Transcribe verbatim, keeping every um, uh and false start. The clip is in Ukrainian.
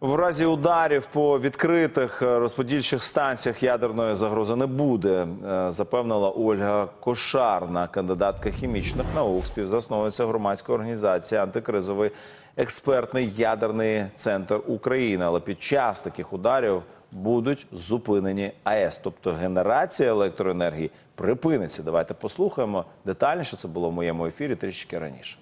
В разі ударів по відкритих розподільчих станціях ядерної загрози не буде, запевнила Ольга Кошарна, кандидатка хімічних наук, співзасновниця громадської організації «Антикризовий експертний ядерний центр України». Але під час таких ударів будуть зупинені АЕС, тобто генерація електроенергії припиниться. Давайте послухаємо детальніше, це було в моєму ефірі трішки раніше.